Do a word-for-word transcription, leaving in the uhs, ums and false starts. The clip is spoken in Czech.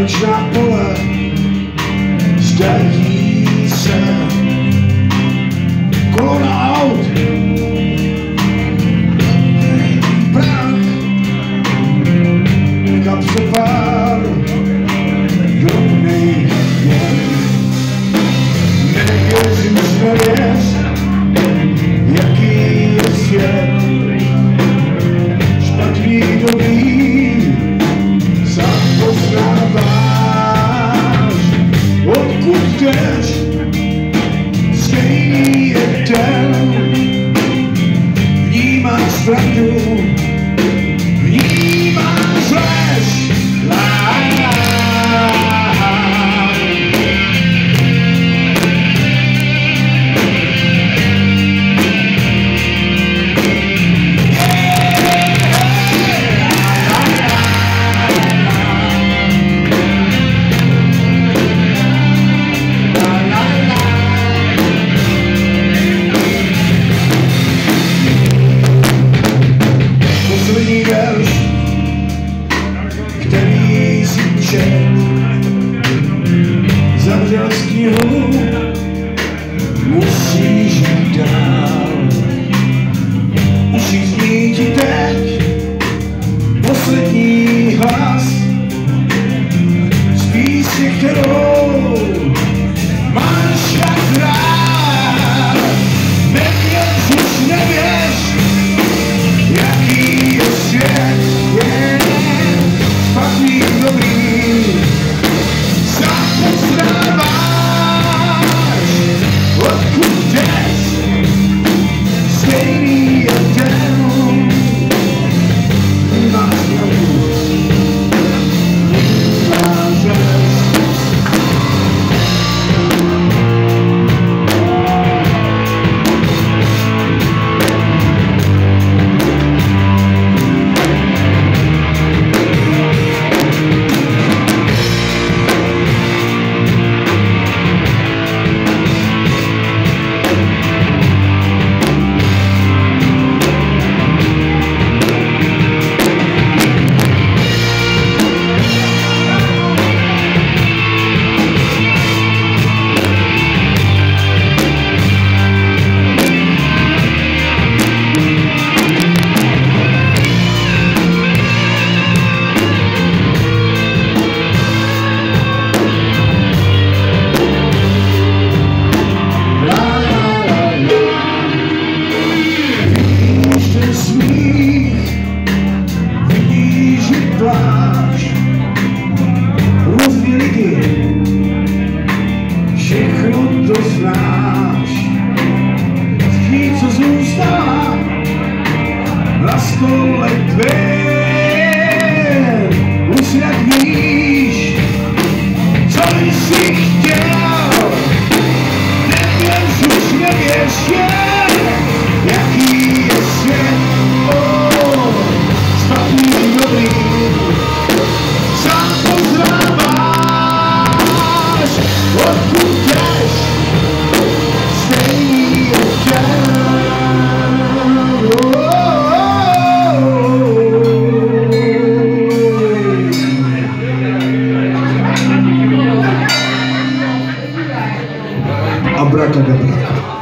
mléčná pole zdají se kolona aut, prach, kapse pár drobných věr. Nevěřím, že nevěř, jaký je svět. Špatný, dobrý, sám poznáváš, odkud jdeš, stejný je den. Vnímáš pravdu, vnímáš lež, který si čet, zavřel z knihu, musíš jít dál. Uši zní ti teď poslední hlas z písně, kterou máš tak rád. Nevěř, už nevěř, jaký je svět. Špatný, dobrý, sám poznáváš, odkud jdeš, stejný je den. Máš pravdu, máš lež. Všechno to znáš, vždy, co zůstává na stole tvém. Už jak víš, co jsi chtěl, nevěř, už nevěř, jaký je svět. Oh, špatný, dobrý, sám poznáváš, odkud jdeš, stejný je den. Abracadabra.